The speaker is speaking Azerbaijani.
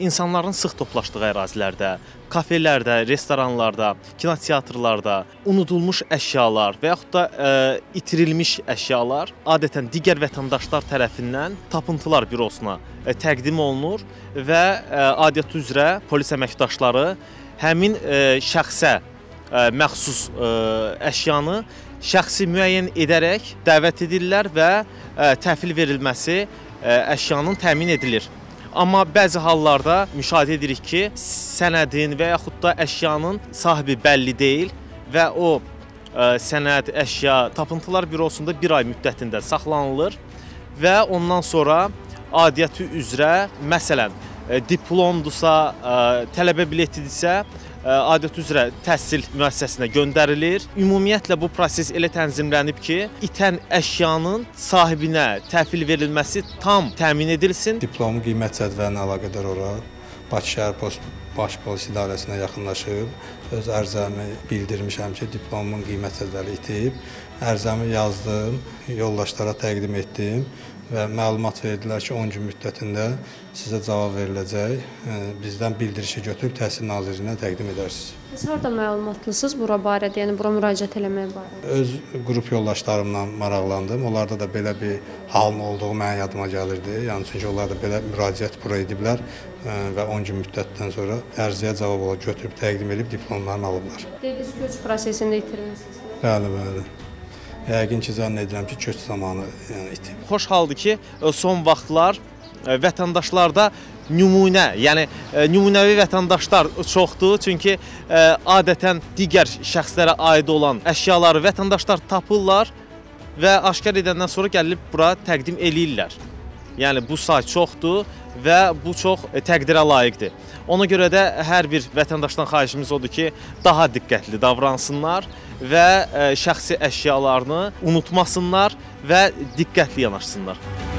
insanların sıx toplaşdığı ərazilərdə, kafelərdə, restoranlarda, kinoteatrlarda unudulmuş əşyalar və yaxud da itirilmiş əşyalar adətən digər vətəndaşlar tərəfindən Tapıntılar Bürosuna təqdim olunur və adiyyatı üzrə polis əməkdaşları həmin şəxsə məxsus əşyanı şəxsi müəyyən edərək dəvət edirlər və təhvil verilməsi əşyanın təmin edilir. Amma bəzi hallarda müşahidə edirik ki, sənədin və yaxud da əşyanın sahibi bəlli deyil və o sənəd, əşya Tapıntılar Bürosunda 1 ay müddətində saxlanılır və ondan sonra adiyyatı üzrə, məsələn, diplomdursa, tələbə biletidirsə, adiyyatı üzrə təhsil müəssisəsinə göndərilir. Ümumiyyətlə bu proses elə tənzimlənib ki, itən əşyanın sahibinə təhvil verilməsi tam təmin edilsin. Diplomun qiymət cədvəlinə əlaqədar olaraq Bakı şəhər Baş Polis İdarəsinə yaxınlaşıb öz ərizəmi bildirmişəm ki, diplomun qiymət cədvəli itib. Ərizəmi yazdım, yoldaşlara təqdim etdim və məlumat verdilər ki, 10 gün müddətində sizə cavab veriləcək. Bizdən bildirişi götürüb Təhsil Nazirliyinə təqdim edərsiniz. Siz harada məlumatlısınız bura barədə, yəni bura müraciət eləmək barədə? Öz qrup yoldaşlarımla maraqlandım. Onlarda da belə bir halın olduğu mənim yadıma gəlirdi. Yəni çünki onlar da belə müraciət bura ediblər və 10 gün müddətdən sonra ərizəyə cavab olaraq götürüb təqdim edib diplomlarını alıblar. Dediniz köç prosesində itirmisiniz? Bəli. Yəqin ki, zənn edirəm ki, köç zamanı itib. Xoş haldır ki, son vaxtlar vətəndaşlarda nümunə, yəni nümunəvi vətəndaşlar çoxdur. Çünki adətən digər şəxslərə aid olan əşyaları vətəndaşlar tapırlar və aşkar edəndən sonra gəlib bura təqdim eləyirlər. Yəni bu say çoxdur və bu çox təqdirə layiqdir. Ona görə də hər bir vətəndaşdan xahişimiz odur ki, daha diqqətli davransınlar və şəxsi əşyalarını unutmasınlar və diqqətli yanaşsınlar.